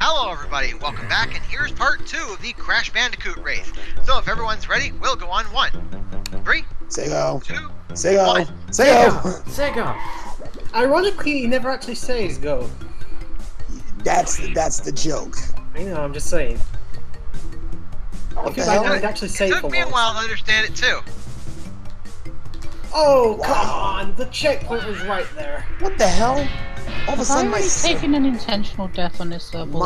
Hello everybody, welcome back, and here's part 2 of the Crash Bandicoot race. So if everyone's ready, we'll go on 1, 3, Say go. 2, Say go. 1. Say go. Sega! Ironically, he never actually says go. That's the joke. I know, I'm just saying. What If the you hell? might actually say It it took for me a once. while to understand it too. Oh, come on! The checkpoint was right there. What the hell? All of a Have I sudden, already taken an intentional death on this level?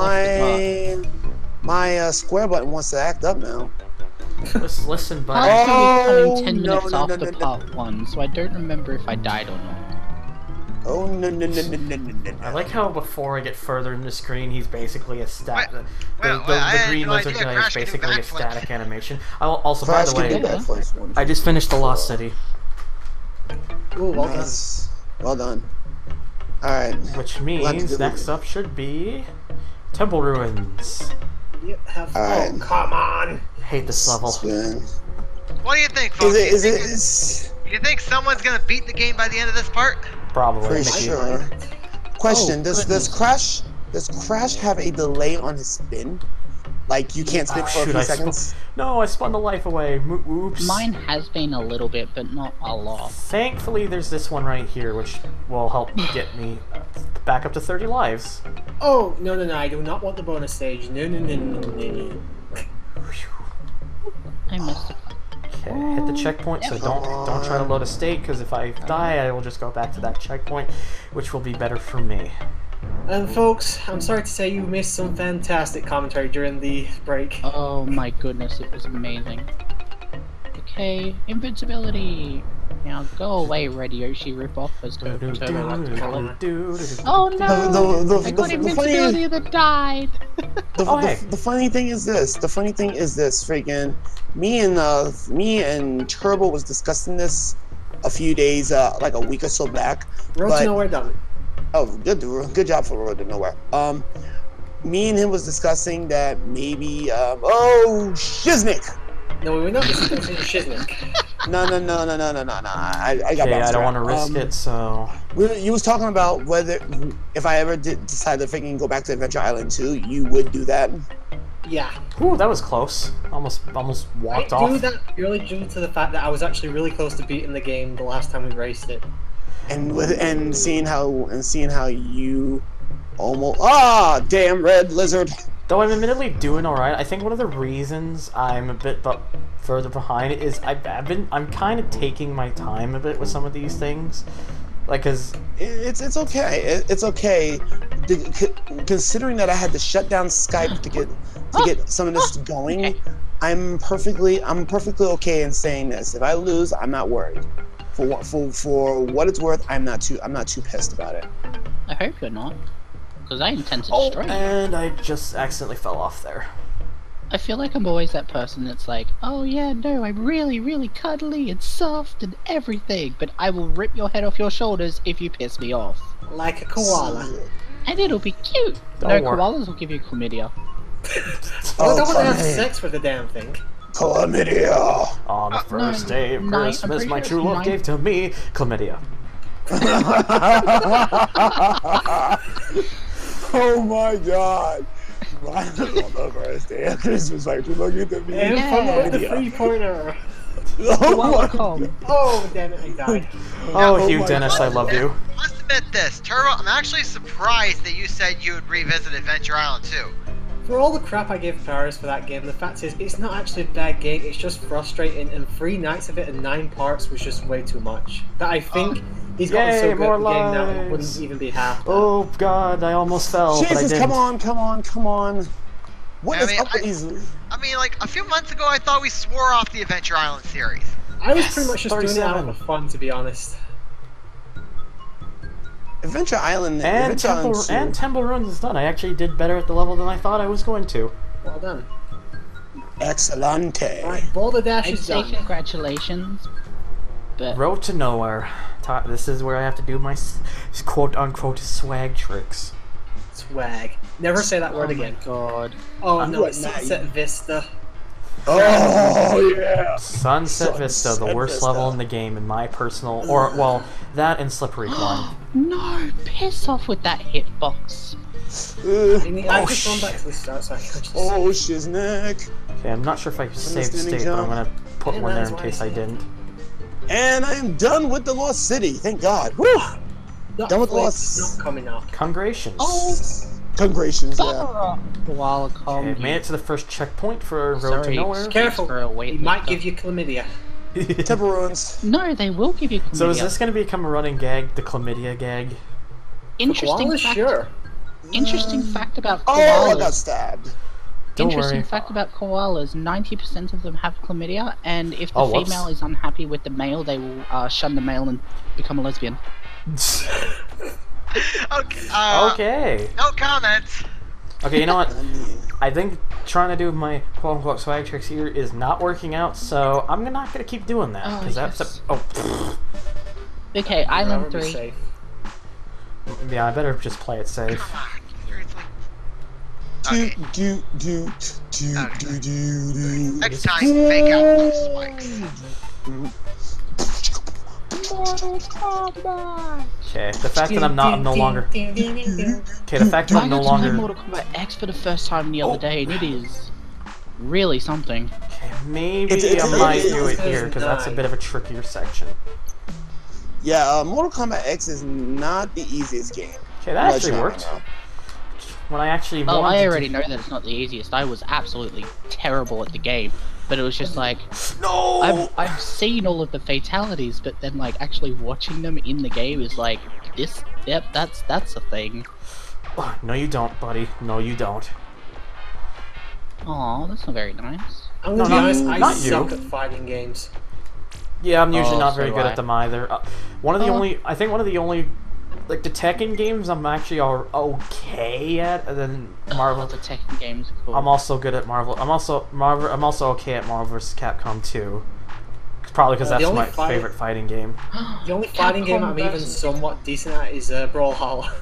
my square button wants to act up now. Listen, Part buddy. 2 Oh, is coming 10 no, minutes no, no, after no, no. part 1, so I don't remember if I died or not. Oh no. I like how before I get further in the screen, he's basically a Wait, the I had green no lizard idea guy Crash is can do basically a backflips. static animation. Also, by Crash the can do way, Yeah. backflips. 1, I 2, just finished The Lost City, Ooh, well done. Nice. Well done. Alright. which Glad to means do next it. up should be Temple Ruins. Yep, have Alright. Oh, come on! Hate this level. Spin. What do you think, folks? Is Do you think someone's gonna beat the game by the end of this part? Probably. pretty Mickey. sure. Question: Oh, Does goodness. Crash have a delay on his spin? Like you can't spin for a Shoot, few I seconds? No, I spun the life away. Oops. Mine has been a little bit, but not a lot. Thankfully, there's this one right here, which will help get me back up to 30 lives. Oh, no, I do not want the bonus stage. No. I missed it. Okay, hit the checkpoint, so don't try to load a state, because if I die, I will just go back to that checkpoint, which will be better for me. And folks, I'm sorry to say you missed some fantastic commentary during the break. Oh my goodness, it was amazing. Okay, invincibility! Now go away, Red Yoshi ripoff, as Turbo likes to call it. Oh no! I got invincibility that died! The funny thing is this. Freaking me and Turbo was discussing this a few days, like a week or so back. Road but- to Nowhere done. Oh, good job for Road to Nowhere. Me and him was discussing that maybe Shiznick. No, we were not discussing Shiznick. No. I got Okay, I bounced don't around. want to risk it, so... You was talking about whether if I ever did decide to freaking go back to Adventure Island 2, you would do that. Yeah. Ooh, that was close. Almost walked I off. do that purely due to the fact that I was actually really close to beating the game the last time we raced it. And seeing how you almost damn red lizard. Though I'm admittedly doing alright, I think one of the reasons I'm a bit further behind is I'm kind of taking my time a bit with some of these things. Like, cause... It's okay. It's okay. Considering that I had to shut down Skype to get some of this going, Okay. I'm perfectly okay in saying this. If I lose, I'm not worried. For what it's worth, I'm not too pissed about it. I hope you're not, because I intend to Oh, destroy you. and I just accidentally fell off there. I feel like I'm always that person that's like, oh yeah, no, I'm really, really cuddly and soft and everything, but I will rip your head off your shoulders if you piss me off. Like a koala. And it'll be cute. Don't No, worry. koalas will give you chlamydia. I don't want to have funny. sex with the damn thing. Chlamydia. On the first day of no, I'm Christmas, pretty my sure true it's love nine. gave to me chlamydia. Oh my god. On the first day of Christmas, my true love gave to me. And Yeah. from the three-pointer. Oh my Welcome. Oh, damn it, I died. Oh, Oh Hugh my Dennis, I love you. Let's admit this, Turbo, I'm actually surprised that you said you would revisit Adventure Island 2. For all the crap I gave Paris for that game, the fact is, it's not actually a bad game, it's just frustrating, and 3 nights of it in 9 parts was just way too much. That I think he's gotten Yay, so good more at the game now, it lives. wouldn't even be half that. Oh god, I almost fell, but I Jesus, didn't. come on. What I is mean, up with these? I mean, like, a few months ago I thought we swore off the Adventure Island series. I was pretty much just doing it 37. out for fun, to be honest. Adventure Island And Temple Ruins is done. I actually did better at the level than I thought I was going to. Well done. Excelente. Right, Boulder Dash I'd is say done. congratulations, but Road to Nowhere. This is where I have to do my quote-unquote swag tricks. Swag. Never say that oh word my again. god. Oh no, What it's now? Sunset Vista. Oh yeah. Sunset Vista, the worst Vista. level in the game in my personal... Or, well, that and Slippery Climb. No, piss off with that hitbox. I just gone back to the start so I can just... Oh, shiznick. Okay, I'm not sure if I saved standing state, but I'm jump. gonna put Yeah, one there that's in why case I I said- didn't. And I am done with the Lost City. Thank God. Whew. Done with Netflix Lost. not coming up. Congratulations. Oh, Congratulations, yeah. Koala Okay, combi. made it to the first checkpoint for Road Sorry. to Nowhere. Careful, For a weight he might lifter. give you chlamydia. Temple Ruins. No, they will give you chlamydia. So is this going to become a running gag, the chlamydia gag? interesting Koala, fact? sure. Interesting fact about Oh, I got koalas. stabbed. Don't Interesting worry. fact about koalas: 90% of them have chlamydia, and if the Oh, whoops. female is unhappy with the male, they will shun the male and become a lesbian. Okay. Okay. No comments. Okay, you know what? I think trying to do my quote-unquote swag tricks here is not working out, so I'm not gonna keep doing that Oh, because yes. that's a, Okay, Island Remember, be 3. safe. yeah. I better just play it safe. Come on. Seriously. Do, Okay. do, do, do, Okay. do, do, do. Next time, fake out those spikes. Mortal Kombat! Okay, the fact that I'm no longer. Okay, the fact that I I'm got no to play longer. Mortal Kombat X for the first time the other day, and it is really something. Okay, maybe It's- I might it's- do it it's here because that's a nine. bit of a trickier section. Yeah, Mortal Kombat X is not the easiest game. Okay, that actually worked. When I actually Oh, wanted I to already know that it's not the easiest. I was absolutely terrible at the game, but it was just like No. I've seen all of the fatalities, but then like actually watching them in the game is like this. Yep, that's a thing. No, you don't, buddy. No, you don't. Aw, that's not very nice. I'm No, gonna be honest, not I you. suck at fighting games. Yeah, I'm usually Oh, not so very do good I. at them either. One of the Oh. only, I think one of the only, like the Tekken games I'm actually okay at, and then Marvel. The Tekken games are cool. I'm also good at Marvel. I'm also okay at Marvel vs. Capcom 2. Probably because The that's only my fight- favorite fighting game. The only fighting game I'm even somewhat decent at is Brawlhalla.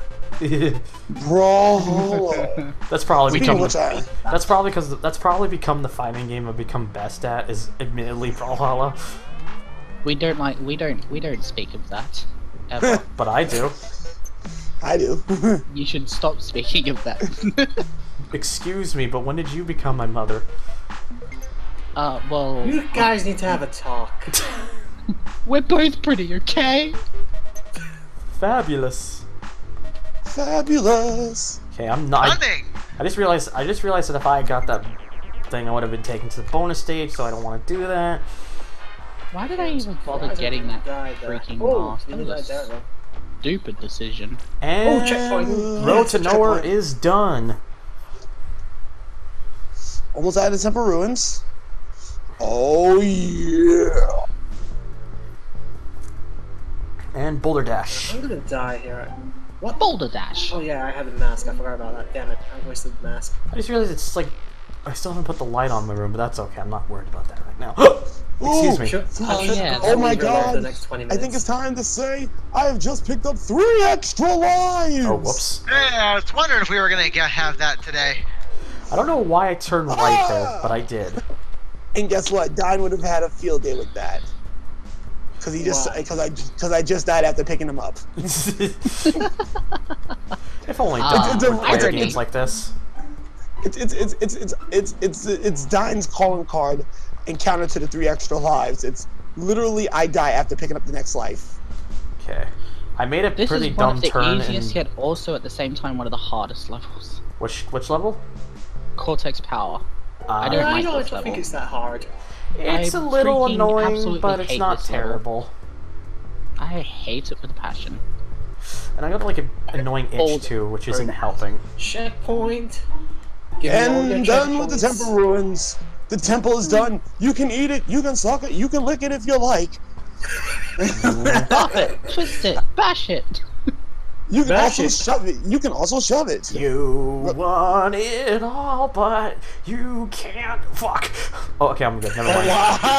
Bro. That's probably Speaking become. of which, That's probably become the fighting game I've become best at. Is admittedly Brawlhalla, We don't speak of that ever. but I do. I do. You should stop speaking of that. Excuse me, but when did you become my mother? Well, You guys need to have a talk. we're both pretty, okay? Fabulous. Fabulous. Okay, I'm not. Nothing. I just realized that if I got that thing, I would have been taken to the bonus stage, so I don't want to do that. Why did I even bother I getting that died there. freaking Oh, mask? you That died was there, a though. stupid decision. And checkpoint. Road to Checkpoint. Nowhere is done. Almost out of Temple Ruins. Oh yeah. And Boulder Dash. I'm gonna die here. What? Boulder Dash. Oh yeah, I had a mask. I forgot about that. Damn it, I wasted the mask. I just realized it's like I still haven't put the light on my room, but that's okay. I'm not worried about that right now. Excuse Ooh. me. Oh, yeah. Oh my The God. next 20 I minutes. think it's time to say I have just picked up 3 extra lives. Oh, whoops. Yeah, I was wondering if we were gonna have that today. I don't know why I turned right there, but I did. And guess what? Dine would have had a field day with that. Cause he just, Why? cause I just died after picking him up. If only Ah, Don would play irony. games like this. It's Dine's calling card and counter to the 3 extra lives. It's literally I die after picking up the next life. Okay. I made a This pretty is one dumb of the turn easiest, in yet also at the same time one of the hardest levels. which level? Cortex Power. I don't I like don't this think level. it's that hard. It's I a little freaking annoying, absolutely but it's hate not this level. terrible. I hate it with a passion. And I got like an annoying itch Old too, which isn't bird. helping. Checkpoint. Give me all your And done with the checkpoints. temple ruins. The temple is done. You can eat it. You can suck it. You can lick it if you like. Buff it, twist it, bash it. You can Bash also it. shove it. You can also shove it. You want it all, but you can't. Fuck. Oh, okay, I'm good. Never mind.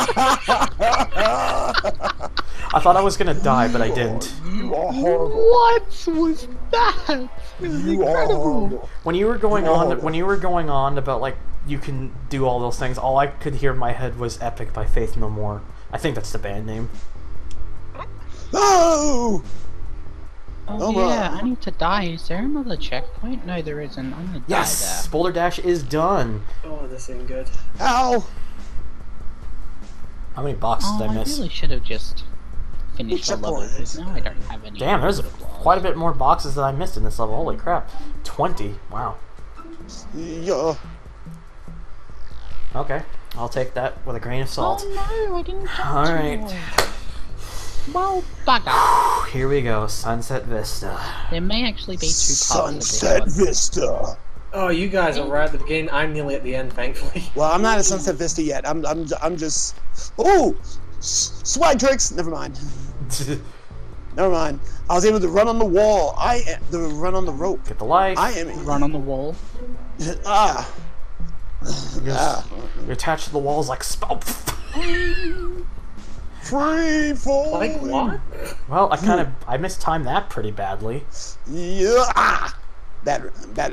I thought I was gonna die, but I didn't. You are horrible. What was that? It was You are horrible. When you were going No. on, about like you can do all those things, all I could hear in my head was "Epic" by Faith No More. I think that's the band name. No! Oh yeah, I need to die. Is there another checkpoint? No, there isn't. I'm gonna die Yes! Boulder Dash is done. Oh, this ain't good. Ow! How many boxes there. did I I miss? really should have just finished the level, because now I don't have any. Damn, there's quite a bit more boxes that I missed in this level. Holy crap. 20. Wow. Yeah. Okay. I'll take that with a grain of salt. Oh no, I didn't jump. Alright. Well, bugger. Here we go. Sunset Vista. There may actually be 2 parts Sunset of this one. Vista. Oh, you guys are right at the beginning. I'm nearly at the end, thankfully. Well, I'm not at Sunset Vista yet. I'm just. Oh, swag tricks. Never mind. Never mind. I was able to run on the wall. Run on the rope. Get the life. I am. Run on the wall. Ah. You're attached to the walls like spell. Free fall. Like what? Well, I mistimed that pretty badly. Yeah. Ah. Bad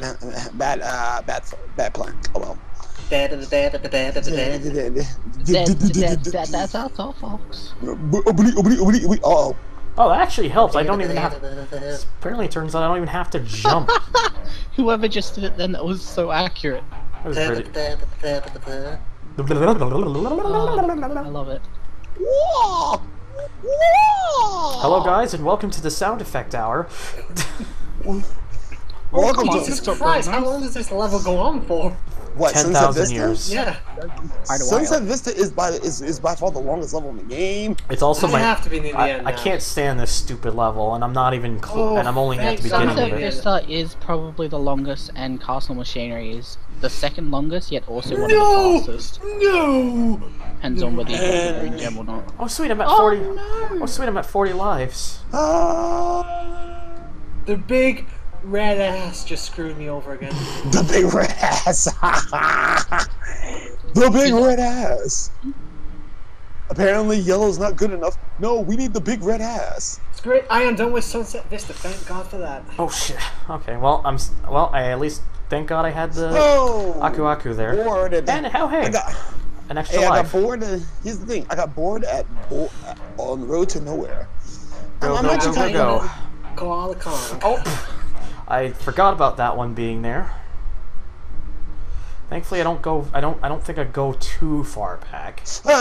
plan. Oh well. That's our fault, folks. Oh. Oh, that actually helps. I don't even have. Apparently, it turns out I don't even have to jump. Whoever just did it then, that was so accurate. That was pretty... I love it. Whoa! Hello, guys, and welcome to the sound effect hour. Welcome to Jesus Christ, how long does this level go on for? what? 10,000 years. Yeah. Sunset Vista is by far the longest level in the game. It's also I have to be near the I end now. can't stand this stupid level, and I'm not even. And I'm only at the beginning Sunset of it. Vista is probably the longest, and Castle Machinery is the second longest, yet also one of the fastest. No! Depends on whether you get the green gem or not. Oh sweet, I'm at 40. Oh sweet, I'm at 40 lives. The big red ass just screwed me over again. The big red ass. The big red ass. Apparently, yellow's not good enough. No, we need the big red ass. It's great. I am done with Sunset Vista. Thank God for that. Oh shit. Okay, well I at least thank God I had the Aku Aku there. Bored And how hey, an extra I life. got bored. Here's the thing. I got bored on the road to nowhere. Go. Koala Kong. Oh, I forgot about that one being there. Thankfully, I don't think I go too far back.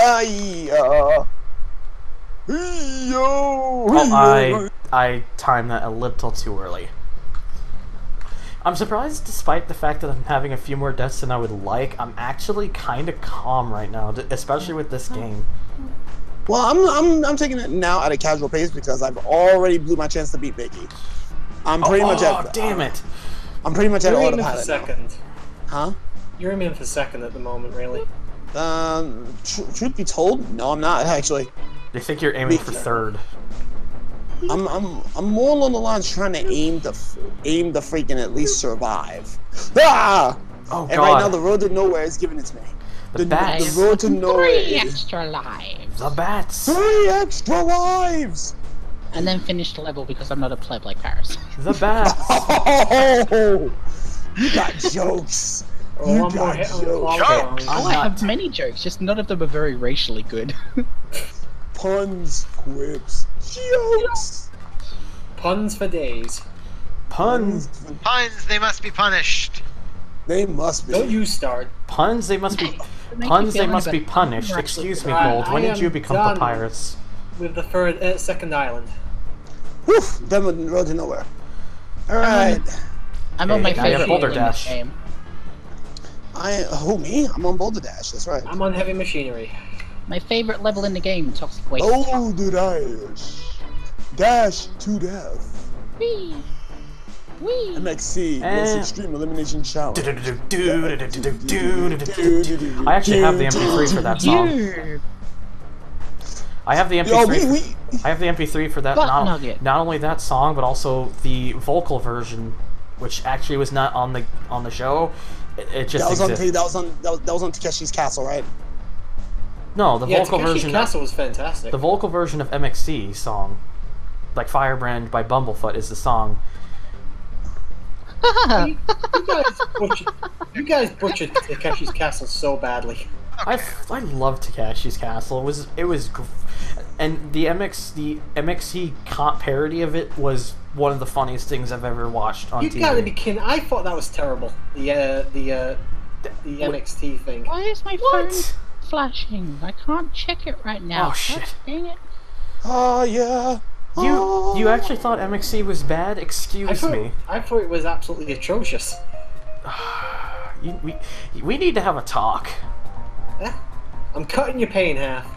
I timed that a little too early. I'm surprised, despite the fact that I'm having a few more deaths than I would like. I'm actually kind of calm right now, especially with this game. Well, I'm taking it now at a casual pace because I've already blew my chance to beat Biggie. I'm pretty much at. Oh damn it! I'm pretty much at You're aiming for autopilot second. Huh? You're aiming for second at the moment, really. Truth be told, no, I'm not actually. They think you're aiming for third. I'm more along the lines trying to aim the freaking at least survive. Ah! Oh and god! right now the road to nowhere is giving it to me. The bats. The road to nowhere. 3 extra lives. The bats. 3 extra lives. And then finish the level because I'm not a pleb like Paris. The bats. Oh, you got jokes. You One more got hit on the jokes. Koala Kong. Oh, I have many jokes, just none of them are very racially good. Puns, quips, jokes. Puns for days. Puns. Puns, they must be punished. They must be. Don't you start. Puns. They must be. Puns. They must be punished. Excuse me, Gold. When did you become papyrus? With the second island. Whew, done with the road to nowhere. Alright. I'm on my Hey, now you have favorite Boulder level in this Dash. game. Me? I'm on Boulder Dash, that's right. I'm on heavy machinery. My favorite level in the game, Toxic Waste. Boulder Dash. Dash to death. Whee! Whee! MXC, most extreme elimination challenge. I actually have the MP3 for that song. Yeah. I have the MP3. I have the MP3 for that. Not only that song, but also the vocal version, which actually was not on the show. It just exists. That was on Takeshi's Castle, right? No, the vocal Takeshi's version. Castle was fantastic. The vocal version of MXC song, like Firebrand by Bumblefoot, is the song. You guys butchered Takeshi's Castle so badly. I love Takeshi's Castle. And the MXC comp parody of it was one of the funniest things I've ever watched on TV. You gotta be kidding! I thought that was terrible. The MXT thing. Why is my phone flashing? I can't check it right now. Oh shit! Dang it! Oh yeah. You actually thought MXC was bad? Excuse me. I thought it was absolutely atrocious. We need to have a talk. I'm cutting your pay in half.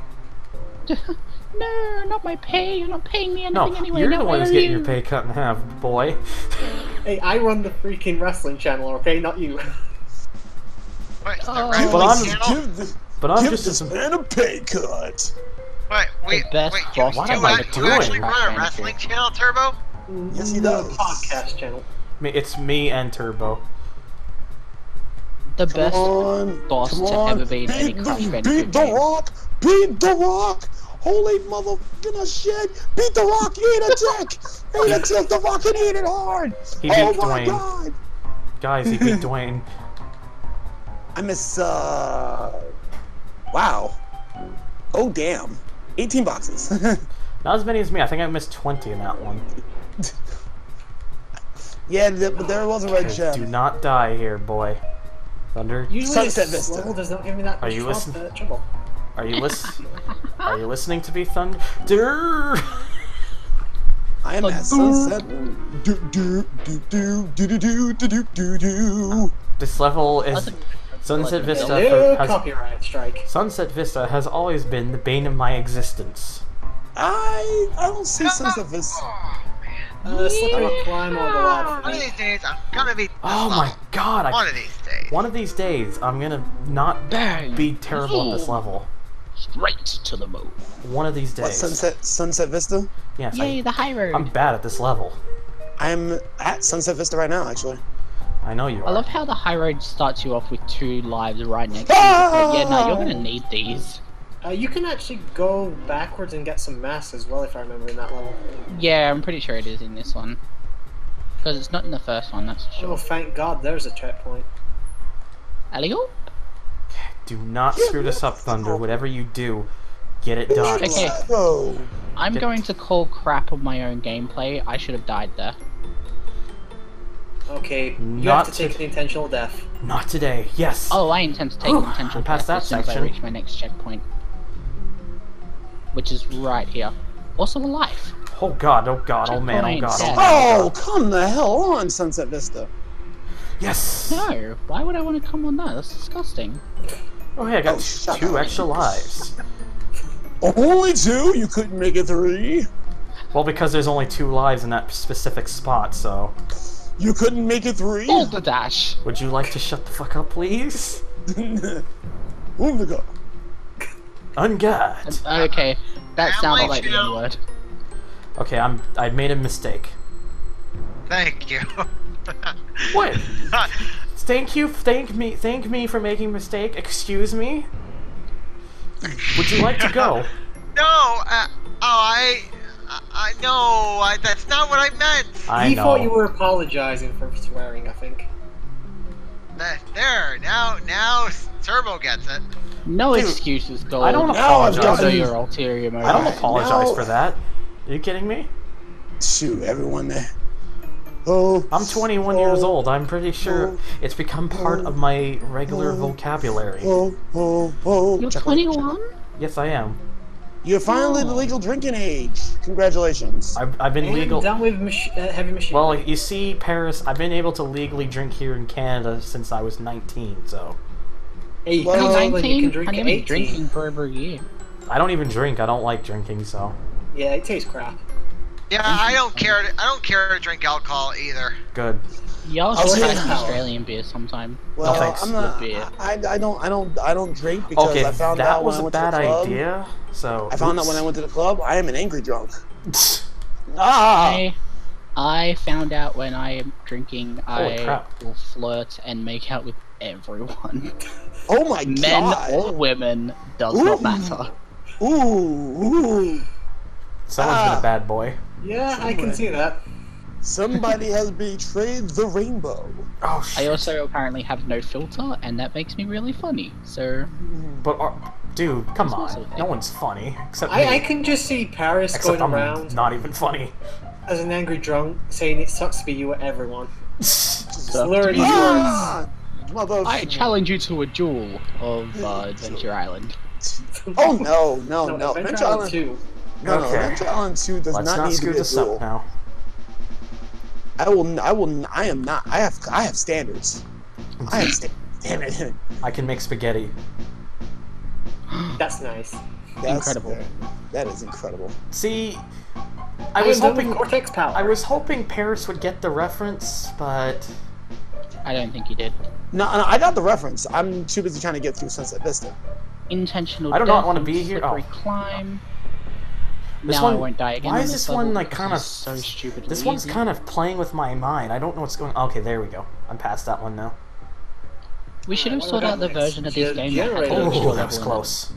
No, not my pay. You're not paying me anything No, anyway. you're no, the one who's where are getting you? your pay cut in half, boy. Hey, I run the freaking wrestling channel, okay? Not you. Wait, Oh. the But I'm- wrestling channel? Give just this man a pay cut. Wait, The best you boss am I you actually doing? run a wrestling channel, Turbo? Yes, he No, does. podcast channel. It's me and Turbo. The best on, boss come to on, ever be in any Crash beat Bandicoot the game. Rock! Beat the Rock! Holy motherfucking shit! Beat the Rock! He ate a dick! He ate a dick! The Rock can eat it hard! He Oh beat my Dwayne. god! Guys, he beat Dwayne. I miss, wow. Oh damn. 18 boxes. Not as many as me. I think I missed 20 in that one. Yeah, but there was a red Okay, gem. do not die here, boy. Thunder. Usually Sunset this Vista. level does not give me that Are much you listening? trouble. Are you Are you listening to me, Thunder? I am at sunset. Do do do do do do do do do do. This level is Sunset Vista. No Has, copyright strike. Sunset Vista has always been the bane of my existence. I don't see Sunset Vista. Oh, Slippery climb on the ladder for one of me. these days, I'm gonna be. Oh my god! One of these days. One of these days, I'm gonna not Bang. be terrible at this level. Straight to the moon. One of these days. What, Sunset Vista? Yes, Yay, the high road. I'm bad at this level. I'm at Sunset Vista right now, actually. I know you I are. love how the high road starts you off with 2 lives right next to you. But yeah, no, you're gonna need these. You can actually go backwards and get some mass as well, if I remember in that level. Yeah, I'm pretty sure it is in this one. Because it's not in the first one, that's for Oh, sure. thank God, there's a checkpoint. Elio? Do not screw this up, Thunder. Whatever you do, get it done. Okay. Oh. I'm going to call crap on my own gameplay. I should have died there. Okay, you Not have to take to- an intentional death. Not today. Yes. Oh, I intend to take Whew, intentional I'm past death as that soon as I section. reach my next checkpoint. Which is right here. Also alive. Oh god. Oh god. Oh man. Oh god. Oh Checkpoint. man. Oh, come the hell on, Sunset Vista. Yes. No, why would I want to come on that? That's disgusting. Oh hey, I got Oh, shut 2 up. extra lives. Only 2? You couldn't make it 3? Well, because there's only 2 lives in that specific spot, so. You couldn't make it 3? Boulder Dash! Would you like to shut the fuck up, please? Oh my god. Ungod. Okay, that sounded Family like the channel. N-word. Okay, I made a mistake. Thank you. What? Thank me for making a mistake. Excuse me. Would you like to go? No. No. That's not what I meant. I He know. thought you were apologizing for swearing, I think. There. Now Turbo gets it. No Dude, excuses, Gold. I don't Now I've apologize. Show gotten- your ulterior motive. I don't Alright, apologize now- for that. Are you kidding me? Shoot, everyone there. Oh. I'm 21 years old. I'm pretty sure it's become part of my regular vocabulary. Oh, oh, oh. You're Check it, 21? Yes, I am. You're finally the legal drinking age. Congratulations. I've been And legal. done with heavy machine. Well, you see, Paris, I've been able to legally drink here in Canada since I was 19, so. hey, you Well, can I'm you 19? can drink I've at been 18. drinking for over a year. I don't even drink. I don't like drinking, so. Yeah, it tastes crap. Yeah, I don't care. I don't care to drink alcohol either. Good. Y'all I'll should tell try you some how. Australian beer sometime. Well, thanks. I'm not. Good beer. I don't drink because Okay, I found that out when was I a went to bad the club. idea, so. I found out oops. when I went to the club. I am an angry drunk. Ah. I found out when I am drinking, Holy I crap. will flirt and make out with everyone. Oh my Men god. or women, does Ooh. not matter. Ooh. Someone's been Ah. a bad boy. Yeah, I can see that. Somebody has betrayed the rainbow. Oh, I shit. also apparently have no filter, and that makes me really funny. So, But Dude, come on. also- No one's funny except me. I can just see Paris Except going I'm around not even funny. as an angry drunk saying it sucks to be you at everyone. So, Slurring his words. Ah! Mother. I challenge you to a duel of Adventure Island. Oh no! Adventure Island 2. No, Okay. Adventure Island 2 does Let's not not need to screw be a this up duel. now. I am not. I have standards. I have damn it. I can make spaghetti. That's nice. That's Incredible. That is incredible. See, I was am done with hoping Cortex power. I was hoping Paris would get the reference, but I don't think you did. No, I got the reference. I'm too busy trying to get through Sunset Vista. Intentional I do not death wanna and be here- slippery oh. climb. This now one- I won't die again. why on is this one level, like because kind of it's so stupidly This one's easy. kind of playing with my mind. I don't know what's going. Okay, there we go. I'm past that one now. We should have What sorted out about the next? version of this game that had Generator. the Oh, extra that was level in it. close.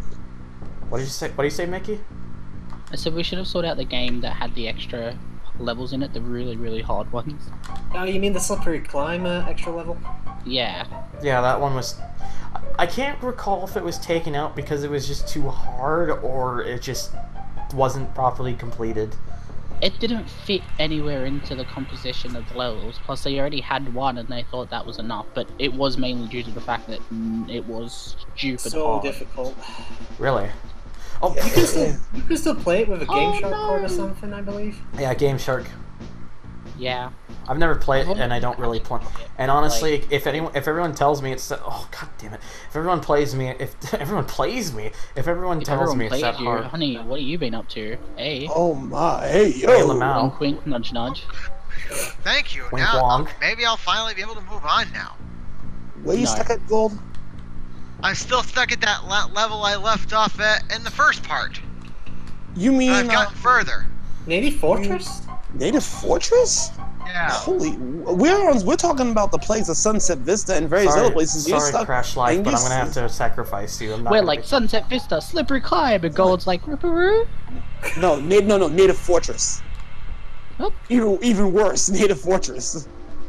What did you say? What do you say, Mickey? I said we should have sorted out the game that had the extra levels in it, the really, really hard ones. Oh, you mean the slippery climb extra level? Yeah. Yeah, that one was. I can't recall if it was taken out because it was just too hard or it just wasn't properly completed. It didn't fit anywhere into the composition of the levels, plus they already had one and they thought that was enough, but it was mainly due to the fact that it was stupid So hard. difficult. Really? Oh, You can still play it with a Game Oh, Shark cord no. or something, I believe. yeah, Game Shark. Yeah. I've never played I've it, and I don't really play. And Like- honestly, if everyone tells me it's oh god damn it, if everyone plays me, if everyone plays me, if everyone If tells everyone me it's plays that you, hard, honey, what have you been up to? Hey. Oh my, hey Hey, yo. Lamau. Wink, wink, nudge, nudge. Thank you. Wink Now, wonk. maybe I'll finally be able to move on now. Where you No. stuck at, Gold? I'm still stuck at that level I left off at in the first part. You But mean I've gotten further. Native Fortress? Native Fortress? Yeah. Holy, we're talking about the place of Sunset Vista and various other places. You're sorry, stuck. Crash Life, and but you I'm gonna have to sacrifice you. I'm not We're gonna like be- Sunset Vista, slippery climb, and Gold's like ripperoo. No, Native Fortress. Oop. Even worse, Native Fortress.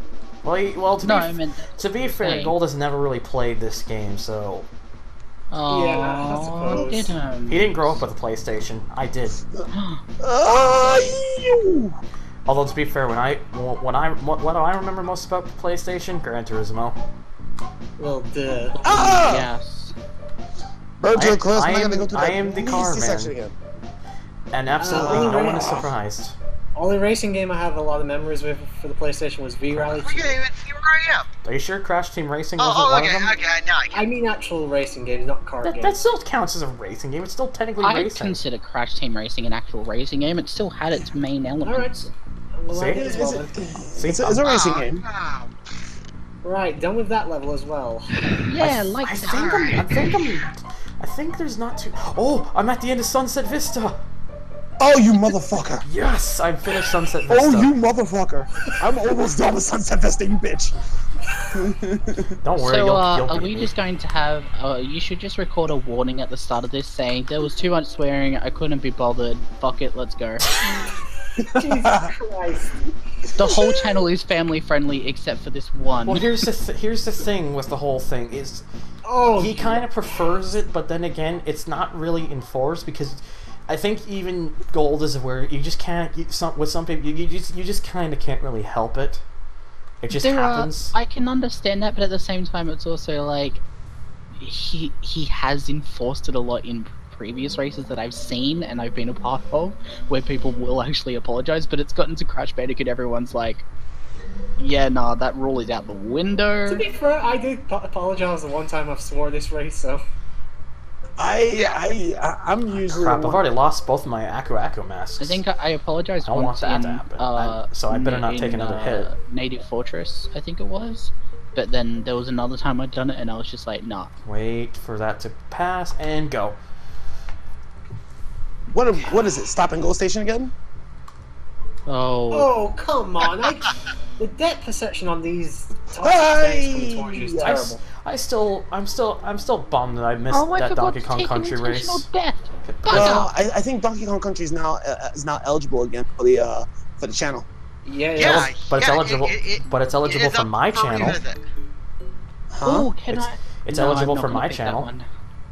well, No, I meant. to be fair, Hey. Gold has never really played this game, so Oh, Yeah, I suppose. didn't. he didn't grow up with a PlayStation. I did. You. Although to be fair, what do I remember most about the PlayStation? Gran Turismo. Well, duh. Ah! Yes. Virgil Chris, I I'm not am- gonna go to I that am the car nasty man. section again. And absolutely Oh, no one is yeah. surprised. Only racing game I have a lot of memories with for the PlayStation was V-Rally 2. We can't even see where I am. Are you sure Crash Team Racing wasn't Oh, one okay, of them? okay, now I get I mean actual racing games, not car That games. still counts as a racing game. It's still technically I racing. consider Crash Team Racing an actual racing game. It still had its main elements. Well, See? I did as well, then. It's a racing Oh, game. no. Right, done with that level as well. Yeah, like I that. I think there's not too. Oh, I'm at the end of Sunset Vista. Oh, you motherfucker. Yes, I finished Sunset Vista. Oh, you motherfucker. I'm almost done with Sunset Vista, you bitch. Don't worry, So, you'll are beat we me. just going to have? You should just record a warning at the start of this saying there was too much swearing. I couldn't be bothered. Fuck it, let's go. Jesus Christ. The whole channel is family friendly except for this one. Well, here's the thing with the whole thing is Oh, he kind of prefers it, but then again, it's not really enforced because I think even Gold is aware you just can't. With some people, you just kind of can't really help it. It just happens. I can understand that, but at the same time, it's also like he has enforced it a lot in previous races that I've seen and I've been a part of, where people will actually apologize. But it's gotten to Crash Bandicoot, everyone's like, "Yeah, nah, that rule is out the to window." be fair, I did apologize the one time I swore this race, so... I'm usually. Crap! the I've one- already lost both my Aku masks. I think I apologized I don't once want that in, to happen. So I better not take another hit. Native Fortress, I think it was. But then there was another time I'd done it, and I was just like, "Nah." Wait for that to pass and go. What is it? Stop and go station again? Oh. Oh, come on. The depth perception on these Hey! is I terrible. I'm still bummed that I missed Oh, I that forgot Donkey to Kong take Country intentional race. death. Well, I think Donkey Kong Country is now eligible again for the channel. Yeah, Yeah, But it's yeah, eligible. But it's eligible it is for up my for channel. revisit. Huh? Oh, can It's- I? it's No, eligible I'm not for gonna my pick that channel. one.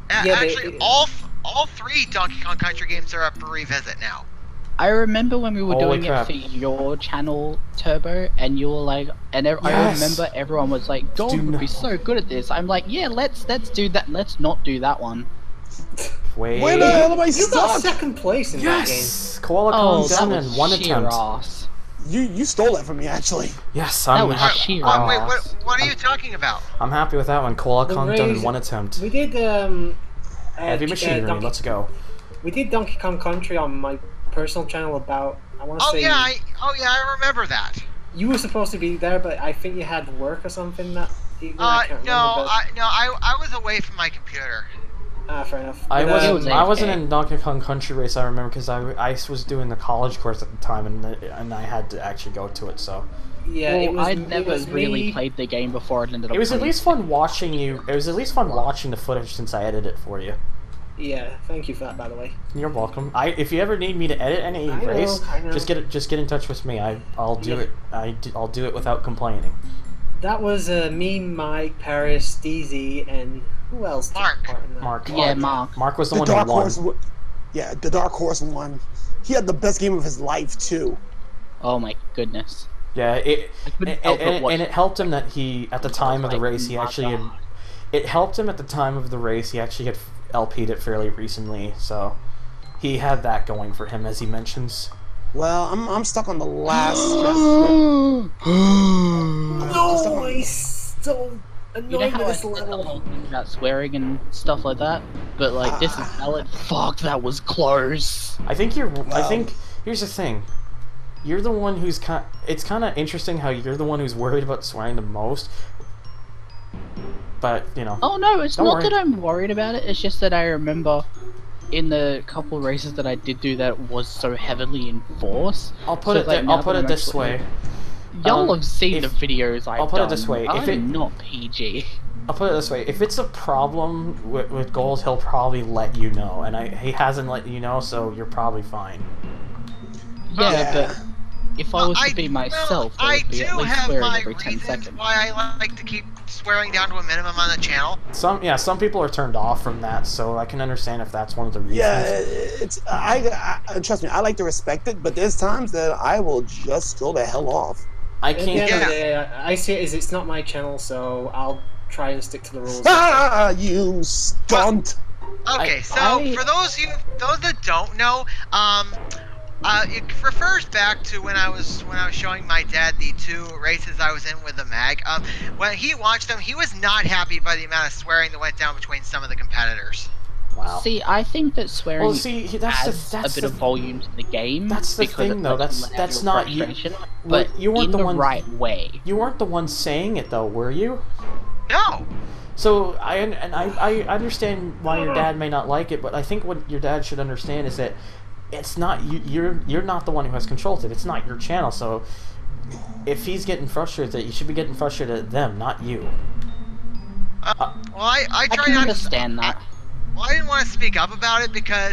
Yeah, actually, all 3 Donkey Kong Country games are up for revisit now. I remember when we were Holy doing crap. it for your channel, Turbo, and you were like, I remember everyone was like, John would be so good at this. I'm like, yeah, let's do that. Let's not do that one. Wait. Where the hell am I You got stuck? 2nd place in that game. Yes! Koala Kong that done was in 1 sheer attempt. ass. You stole that from me, actually. Yes, That I'm was happy. sheer Wait, ass. what are you talking about? I'm happy with that one. Koala The Kong done in raise- 1 attempt. We did Heavy machinery, let's go. We did Donkey Kong Country on my personal channel about, I want to Oh say, yeah, I remember that. you were supposed to be there, but I think you had work or something that evening. I can't No, remember. I was away from my computer. Fair enough. I But, wasn't. was I wasn't AFK. in Donkey Kong Country Race. I remember because I was doing the college course at the time, and I had to actually go to it. So Yeah, Well, it was, I'd it never was really me. played the game before it ended up. it was at coming least fun watching you. It was at least fun watching the footage since I edited it for you. Yeah, thank you for that, by the way. You're welcome. If you ever need me to edit any I know, race, I know. just get in touch with me. I'll do Yeah. it. I'll do it without complaining. That was me, Mike, Paris, DZ, and who else? took Mark. part in that? Mark. Yeah, Mark. Mark was the The one who Dark won. Horse. Yeah, the Dark Horse won. He had the best game of his life too. Oh my goodness. Yeah, I couldn't help but watch and it helped him that he at the time of the race he actually had. It helped him at the time of the race. He actually had LP'd it fairly recently, so he had that going for him, as he mentions. Well, I'm stuck on the last. No, he's so You know annoying how with I this said the level. whole thing about swearing and stuff like that? But like, this is valid. Fuck, that was close. I think I Wow. think here's the thing. You're the one who's it's kind of interesting how you're the one who's worried about swearing the most. But you know. Oh no, it's Don't not worry. that I'm worried about it. It's just that I remember in the couple races that I did do that was so heavily enforced. I'll put So, it. like, now I'll put that it I'm this actually- way. Y'all have seen the if- videos I've I'll put it done. this way, if I'm it- not PG. I'll put it this way. If it's a problem with goals, he'll probably let you know, and he hasn't let you know, so you're probably fine. Yeah, Yeah. but if I was to be myself, there I would be do at least have swearing my every 10 reasons seconds. why I like to keep swearing down to a minimum on the channel. Some people are turned off from that, so I can understand if that's one of the reasons. Yeah, it's I trust me. I like to respect it, but there's times that I will just go the hell off. I At the can't. end of the Yeah. day, I see it as it's not my channel, so I'll try and stick to the rules. Ah, you stunt! Okay, so I- for those that don't know, it refers back to when I was showing my dad the 2 races I was in with the mag. When he watched them, he was not happy by the amount of swearing that went down between some of the competitors. Wow. See, I think that swearing Well, see, that's adds that's a bit of volume to the game. that's the because thing, it though. lets you let out That's your not you. frustration, Well, but you weren't in the the one. right way. You weren't the one saying it, though, were you? No. So I understand why your dad may not like it, but I think what your dad should understand is that it's not you're not the one who has control of it. It's not your channel. So if he's getting frustrated, you should be getting frustrated at them, not you. Well, I I try can not understand that. Well, I didn't want to speak up about it because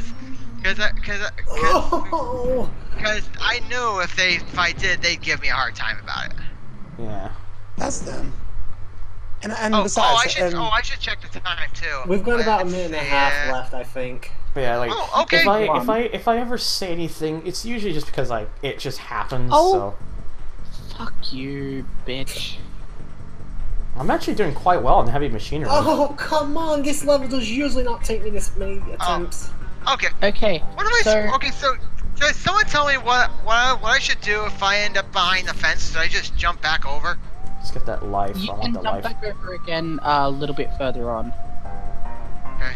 Oh, I knew if I did, they'd give me a hard time about it. Yeah. That's them. And Oh, besides, I should check the time too. we've got about a Let's minute and a see, half left, I think. But yeah, like Oh, okay. if I ever say anything, it's usually just because it just happens. Oh. So Fuck you, bitch. I'm actually doing quite well in heavy machinery. Oh, come on! This level does usually not take me this many attempts. Okay. Okay, What am I? so Okay, so someone tell me what I should do if I end up behind the fence? Should I just jump back over? Let's get that life. you I want can the jump life. back over again a little bit further on. Okay.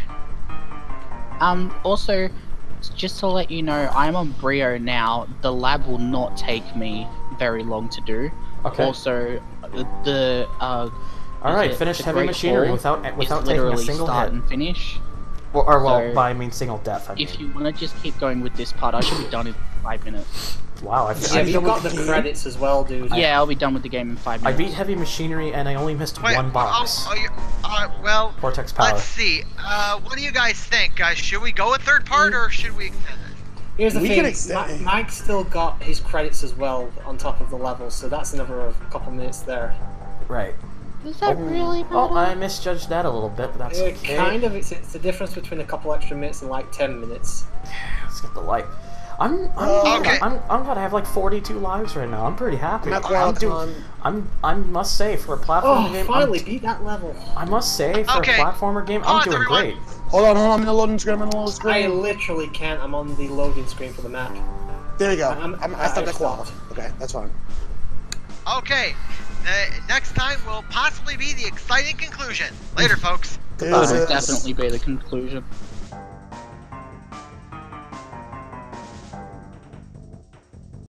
Also, just to let you know, I'm on Brio now. The lab will not take me very long to do. Okay. Also, All right. the- Finished the heavy Great machinery Hall without is taking a literally single start hit. and finish. Well, so- by I mean single death. I mean. If you want to just keep going with this part, I should be done in 5 minutes. Wow. Yeah, you've got the credits as well, dude. Yeah, I'll be done with the game in 5 I minutes. beat heavy machinery and I only missed Wait, one box. Well, Vortex power. let's see. What do you guys think? Should we go with third part or should we extend it? Here's the We thing, can extend- Mike's still got his credits as well on top of the level, so that's another couple minutes there. Right. Does that really matter? Oh, I misjudged that a little bit, but that's okay. Kind of. It's the difference between a couple extra minutes and like 10 minutes. Let's get the like. I'm glad I have like 42 lives right now. I'm pretty happy. I must say for a platformer game. Finally beat that level. I must say for a platformer game, I'm doing great. Hold on, I'm in the loading screen. I literally can't. I'm on the loading screen for the map. There you go. I stopped at 12. Okay, that's fine. Okay, the next time will possibly be the exciting conclusion. Later, folks. That will definitely be the conclusion.